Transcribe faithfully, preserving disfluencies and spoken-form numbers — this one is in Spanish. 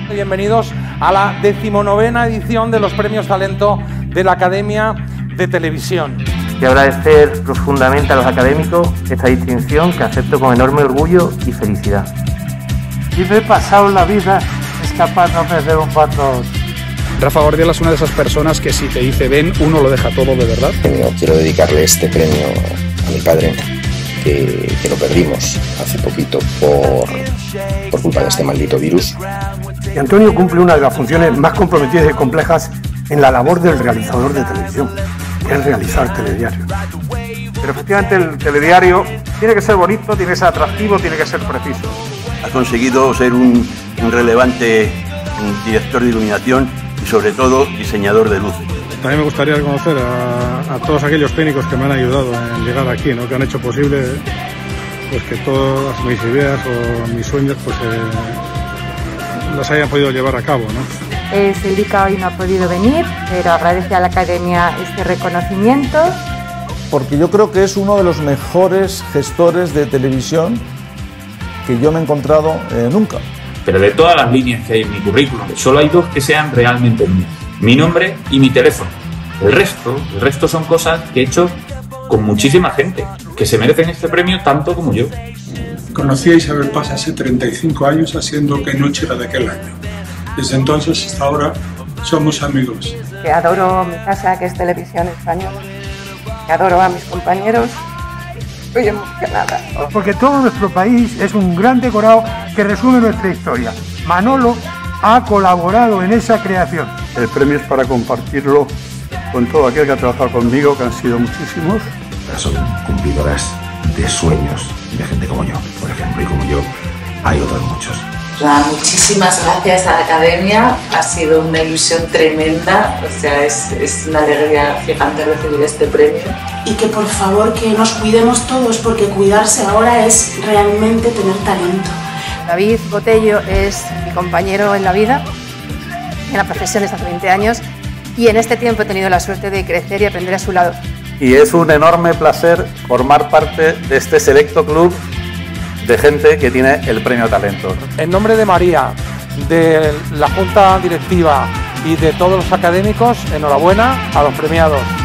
Bienvenidos a la decimonovena edición de los Premios Talento de la Academia de Televisión. Quiero agradecer profundamente a los académicos esta distinción que acepto con enorme orgullo y felicidad. Y me he pasado la vida escapándome de un bandón. Rafa Guardiola es una de esas personas que si te dice ven, uno lo deja todo de verdad. Quiero dedicarle este premio a mi padre, que, que lo perdimos hace poquito por, por culpa de este maldito virus. Y Antonio cumple una de las funciones más comprometidas y complejas en la labor del realizador de televisión, que es realizar telediario. Pero efectivamente el telediario tiene que ser bonito, tiene que ser atractivo, tiene que ser preciso. Ha conseguido ser un, un relevante un director de iluminación y sobre todo diseñador de luces. También me gustaría conocer a, a todos aquellos técnicos que me han ayudado en llegar aquí, ¿no? Que han hecho posible pues, que todas mis ideas o mis sueños pues, eh, las hayan podido llevar a cabo, ¿no? Eh, Silvika hoy no ha podido venir, pero agradece a la Academia este reconocimiento. Porque yo creo que es uno de los mejores gestores de televisión que yo me he encontrado eh, nunca. Pero de todas las líneas que hay en mi currículum, solo hay dos que sean realmente mías. Mi nombre y mi teléfono. El resto, el resto son cosas que he hecho con muchísima gente, que se merecen este premio tanto como yo. Conocí a Isabel Paz hace treinta y cinco años haciendo Que Noche era de aquel año. Desde entonces hasta ahora somos amigos. Que adoro mi casa, que es Televisión Española. Que adoro a mis compañeros. Estoy emocionada. Porque todo nuestro país es un gran decorado que resume nuestra historia. Manolo ha colaborado en esa creación. El premio es para compartirlo con todo aquel que ha trabajado conmigo, que han sido muchísimos. Son cumplidoras de sueños de gente como yo, por ejemplo, y como yo hay otros muchos. Muchísimas gracias a la Academia, ha sido una ilusión tremenda, o sea, es, es una alegría gigante recibir este premio. Y que por favor que nos cuidemos todos, porque cuidarse ahora es realmente tener talento. David Botello es mi compañero en la vida, en la profesión desde hace veinte años, y en este tiempo he tenido la suerte de crecer y aprender a su lado. Y es un enorme placer formar parte de este selecto club de gente que tiene el premio Talento. En nombre de María, de la Junta Directiva y de todos los académicos, enhorabuena a los premiados.